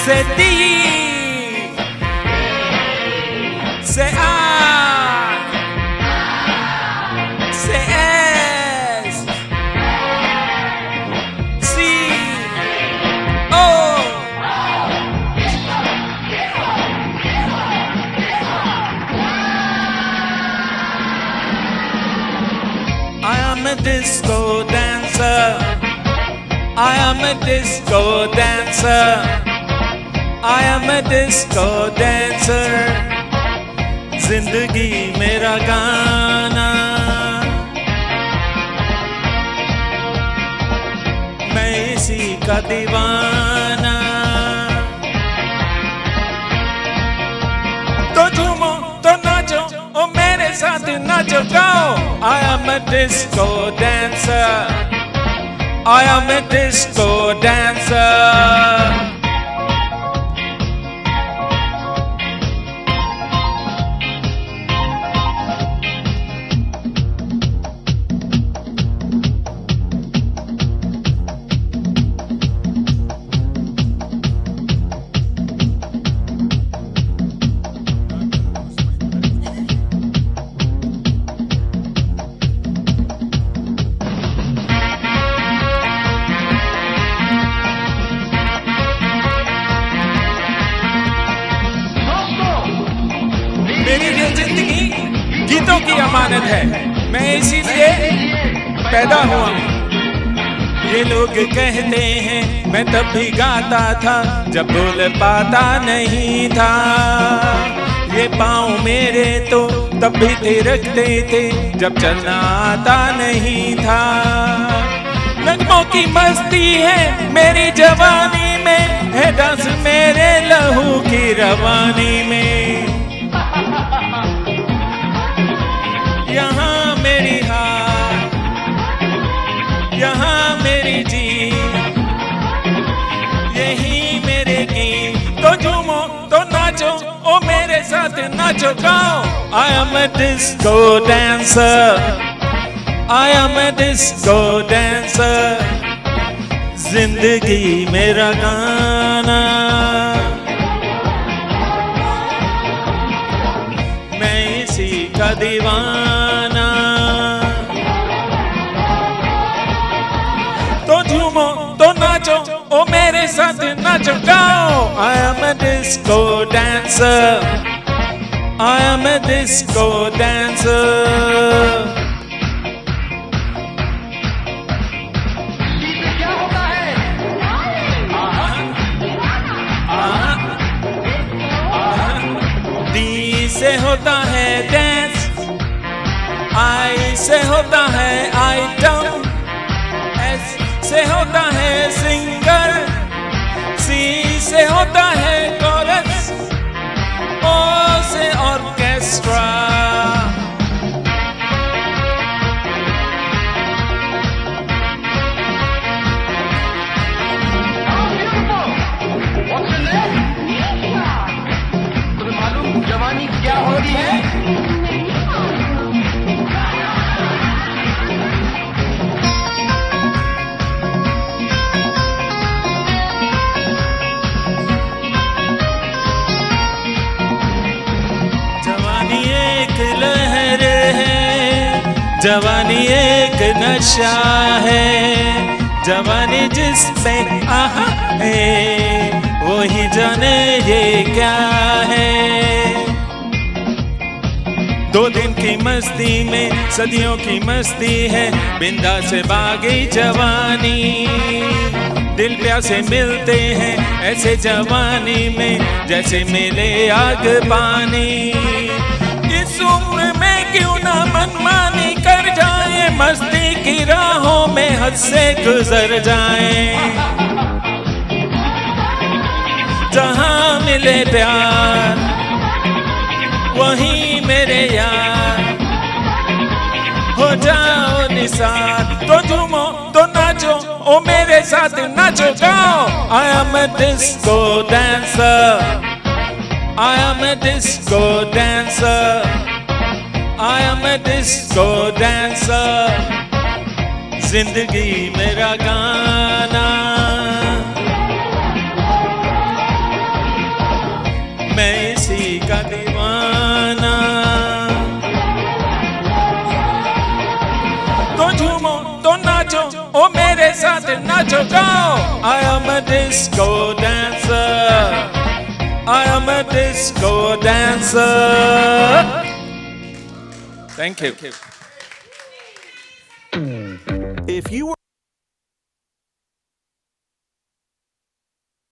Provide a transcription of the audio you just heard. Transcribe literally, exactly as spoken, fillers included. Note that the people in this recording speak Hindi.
Say D, say I, say S, C, O. I am a disco dancer. I am a disco dancer. I am a disco dancer. जिंदगी मेरा गाना, मैं इसी का दीवाना। तो झूमो तो नाचो, ओ मेरे साथ नाचो गाओ। I am a disco dancer. I am a disco dancer. मेरी ये जिंदगी गीतों की अमानत है, मैं इसीलिए पैदा हुआ हूँ। ये लोग कहते हैं मैं तब भी गाता था जब बोल पाता नहीं था। ये पाँव मेरे तो तब भी थिरकते थे जब चलना आता नहीं था। नगमों की मस्ती है मेरी जवानी में, है डांस मेरे लहू की रवानी में। यहाँ मेरी हार, यहाँ मेरी जीत, यही मेरे गीत। तो झूमो तो नाचो, ओ मेरे साथ नाचो गाओ। I am a disco dancer. I am a disco dancer. जिंदगी मेरा गाना, मैं इसी का दीवाना। तो झूमो तो नाचो, ओ मेरे साथ नाचो गाओ। I am a disco dancer. I am a disco dancer. क्या होता है? डी से होता है डांस, आई से होता है आइटम, एस से होता है सिंगर, सी से होता है कोरस, ओ से ऑर्केस्ट्रा। तुम्हें मालूम जवानी क्या होती है? जवानी एक लहर है, जवानी एक नशा है, जवानी जिस पे आहा है वही जाने ये क्या है। दो दिन की मस्ती में सदियों की मस्ती है, बिंदा से बागी जवानी। दिल प्यासे मिलते हैं ऐसे जवानी में जैसे मिले आग पानी। इस उम्र में क्यों ना मनमानी कर जाए, मस्ती की राहों में हद से गुजर जाए। जहाँ मिले प्यार वहीं मेरे यार, हो जाओ निसार। तो झूमो तो नाचो, ओ मेरे साथ नाचो गाओ। I am a disco dancer. I am a disco dancer. I am a disco dancer. जिंदगी मेरा गाना, मैं इसी का दीवाना। तो झूमो तो नाचो, ओ मेरे साथ नाचो गाओ। I am a disco dancer, I am a disco dancer. Thank you. If you were